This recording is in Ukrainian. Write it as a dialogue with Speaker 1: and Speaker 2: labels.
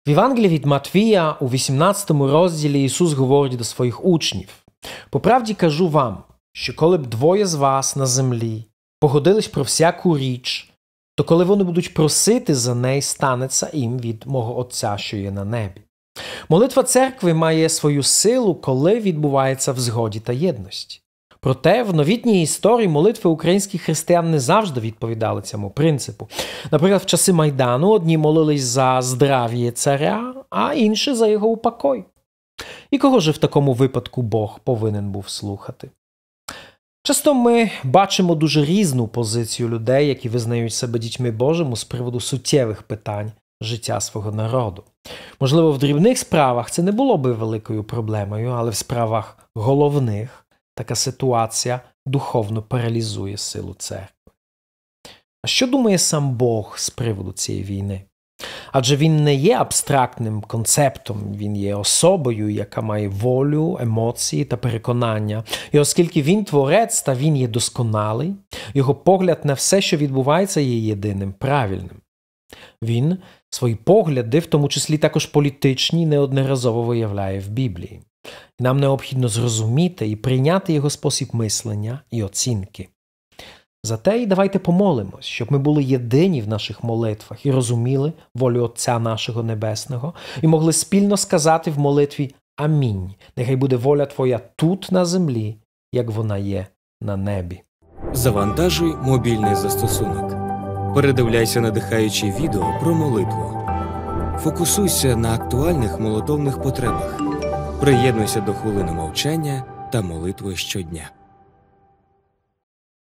Speaker 1: В Євангелії від Матвія у 18 розділі Ісус говорить до своїх учнів: «По правді кажу вам, що коли б двоє з вас на землі погодились про всяку річ, то коли вони будуть просити за неї, станеться їм від мого Отця, що є на небі». Молитва церкви має свою силу, коли відбувається в згоді та єдності. Проте в новітній історії молитви українських християн не завжди відповідали цьому принципу. Наприклад, в часи Майдану одні молились за здрав'я царя, а інші за його упокой. І кого ж в такому випадку Бог повинен був слухати? Часто ми бачимо дуже різну позицію людей, які визнають себе дітьми Божими з приводу суттєвих питань життя свого народу. Можливо, в дрібних справах це не було би великою проблемою, але в справах головних така ситуація духовно паралізує силу церкви. А що думає сам Бог з приводу цієї війни? Адже він не є абстрактним концептом, він є особою, яка має волю, емоції та переконання. І оскільки він творець та він є досконалий, його погляд на все, що відбувається, є єдиним правильним. Він свої погляди, в тому числі також політичні, неодноразово виявляє в Біблії. І нам необхідно зрозуміти і прийняти його спосіб мислення і оцінки. Зате і давайте помолимось, щоб ми були єдині в наших молитвах і розуміли волю Отця нашого Небесного і могли спільно сказати в молитві «Амінь». Нехай буде воля Твоя тут на землі, як вона є на небі.
Speaker 2: Завантажуй мобільний застосунок. Передивляйся надихаючі відео про молитву. Фокусуйся на актуальних молитовних потребах. Приєднуйся до хвилини мовчання та молитви щодня.